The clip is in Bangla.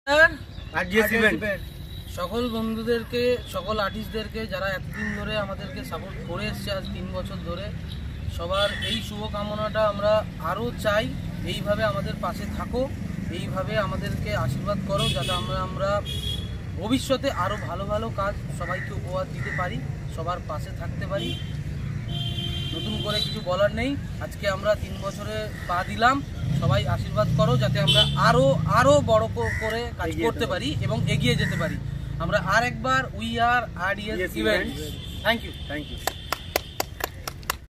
সকল বন্ধুদেরকে, সকল আর্টিস্টদেরকে যারা এতদিন ধরে আমাদেরকে সাপোর্ট করে এসছে, আজ 3 বছর ধরে, সবার এই শুভকামনাটা আমরা আরও চাই। এইভাবে আমাদের পাশে থাকো, এইভাবে আমাদেরকে আশীর্বাদ করো, যাতে আমরা ভবিষ্যতে আরও ভালো ভালো কাজ সবাইকে উপহার দিতে পারি, সবার পাশে থাকতে পারি। নতুন করে কিছু বলার নেই। আজকে আমরা 3 বছরে পা দিলাম। সবাই আশীর্বাদ করো, যাতে আমরা আরো বড় করে কাজ করতে পারি এবং এগিয়ে যেতে পারি। আমরা আরেকবার we are RDS event. Thank you.